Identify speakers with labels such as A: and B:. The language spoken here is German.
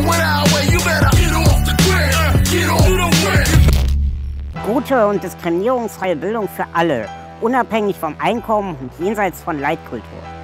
A: Gute und diskriminierungsfreie Bildung für alle, unabhängig vom Einkommen und jenseits von Leitkultur.